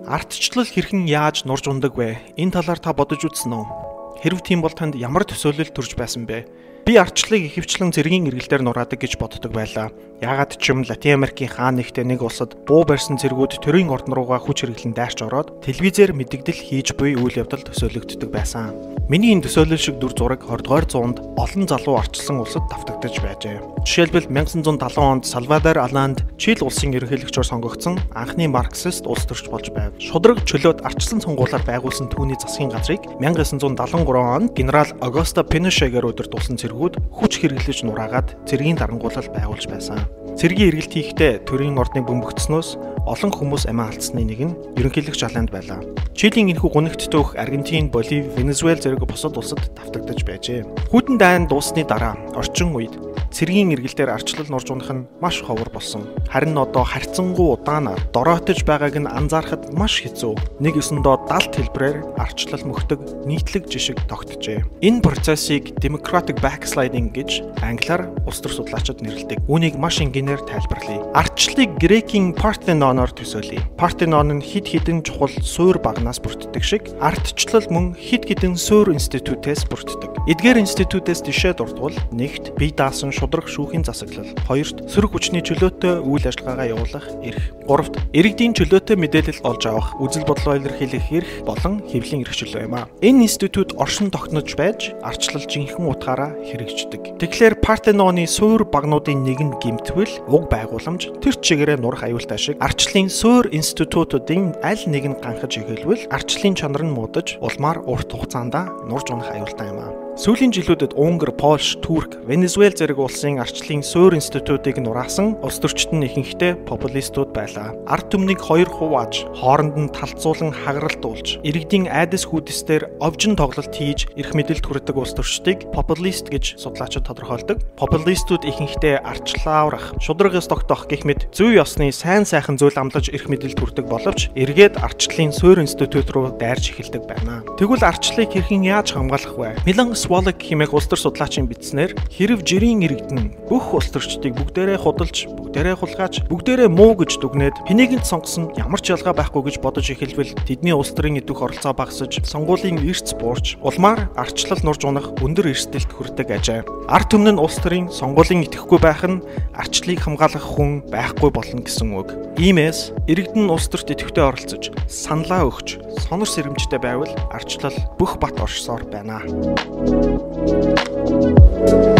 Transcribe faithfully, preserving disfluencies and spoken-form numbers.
Ардчлал хэрхэн яаж нурж ундаг вэ? Энэ талаар та бодож үзсэн үү? Хэрв тийм бол танд ямар төсөөлөл төрж байсан бэ? Би ардчлалыг ихэвчлэн цэргийн эргэлдээр нураадаг гэж боддог байлаа. Яагаад ч юм Латин Америкийн хаан нэгтээ нэг улсад буу барьсан цэргүүд төрийн ордон руугаа хүч хэрэглэн дайрч ороод телевизээр мэдэгдэл хийж буй үйл явдал төсөөлөгддөг байсан. Миний энэ төсөөлөл шиг дүр зураг двадцать зуунд олон залуу ардчилсан улсад давтагдаж байжээ. Жишээлбэл 천ix hundred seventy онд Салвадор Аланд Чили улсын ерөнхийлөгчөөр сонгогдсон анхны марксист улс төрч болж байв. Шудраг чөлөөт ардчилсан сонгуулиар байгуулсан түүний засгийн газрыг 천ix hundred seventy-three онд генерал Augusto Pinochet-гээр удирдуулсан цэргүүд хүч хэрэглэж нураагаад цэргийн дарангуулал байгуулж байсан. Цэргийн эргэлт хийхдээ төрийн ордныг бөмбөгдснөөс олон хүмүүс амиа алдсны нэг нь ерөнхийлөгч Аланд байлаа. Чилийн энэхүү гунигт төөх Аргентин, Боливи, Венесуэл зэрэг бусад улсад давтагдаж байжээ. Хүйтэн дайн дуусны дараа орчин үед цэргийн эргэлтээр ардчлал нурж унах нь маш ховор болсон. Харин одоо харьцангуй удаанаар дороотож байгааг нь анзаарахад маш хэцүү. Нэг ёсондоо далд хэлбэрээр ардчлал мөхдөг нийтлэг жишг тогтжээ. Энэ процессыг democratic backsliding гэж англиар улс төр судлаачид нэрлэдэг. Үүнийг маш энгийнээр тайлбарлая. Ардчлалыг Грекийн Партеноноор төсөөлье. Партенон нь хэд хэдэн чухал суур багнаас бүрддэг шиг ардчлал мөн хэд хэдэн суур институтээс бүрддэг. Эдгээр институтээс жишээ дурдвал нэгт бие даасан шудраг шүүхийн засаглал, хоёрт сөрөг хүчний чөлөөтэй үйл ажиллагаагаа явуулах эрх, гуравт иргэдийн чөлөөтэй мэдээлэл олж авах, үзэл бодлоо илэрхийлэх эрх болон хэвлэлийн эрх чөлөө юм а. Энэ институт оршин тогтнож байж ардчлал жинхэнэ утгаараа хэрэгждэг. Тэгэхээр Партеноны суур багнуудын нэгэнд гэмтвэл уг байгууламж тэр чигээрээ нурах аюултай шиг ардчлалын суур институтуудын аль нэг нь ганхаж эхэлвэл ардчлалын чанар нь муудаж улмаар урт хугацаанд нурж унах аюултай юм а. Сүүлийн жилүүдэд Унгар, Польш, Турк, Венесуэл зэрэг улсын ардчлалын суур институтыг нураасан улс төрчид нь ихэнхдээ популистууд байлаа. Ард түмнийг хоёр хувааж, хооронд нь талцуулан хагаралтуулж, иргэдийн айдас хүйдэстээр овжин тоглолт хийж эрх мэдэл түрдэг улс төрчдийг популист гэж судлаачид тодорхойлдог. Популистууд ихэнхдээ ардчлалаа аврах, шудраг ёс тогтоох гэх мэт зөв ёсны сайн сайхан зүйл амлаж эрх мэдэл түрдэг боловч эргээд ардчлалын суур институт руу дайрч эхэлдэг байна. Тэгвэл ардчлалыг хэрхэн яаж хамгаалах вэ? Wallach хэмээх улс төр судлаачийн бичснээр хэрв жирийн иргэдэн бүх улс төрчдийг бүгдээрээ худалж, бүгдээрээ хулгайч, бүгдээрээ муу гэж дүгнээд хэнийг нь сонгосон ямар ч ялгаа байхгүй гэж бодож эхэлвэл тэдний улс төрийн идэх оролцоо багасж, сонгуулийн эрсц буурч, улмаар ардчлал нурж унах өндөр эрсдэлт хүрдэг ажээ. Ард түмэн нь улс төрийн сонгуулийн идэхгүй байх нь ардчлалыг хамгаалах хүн байхгүй болно гэсэн үг. Иймээс иргэдэн улс төрт идэвхтэй оролцож, саналаа өгч, сонор сэрэмжтэй байвал ардчлал бүх бат оршсоор байна. Thank you.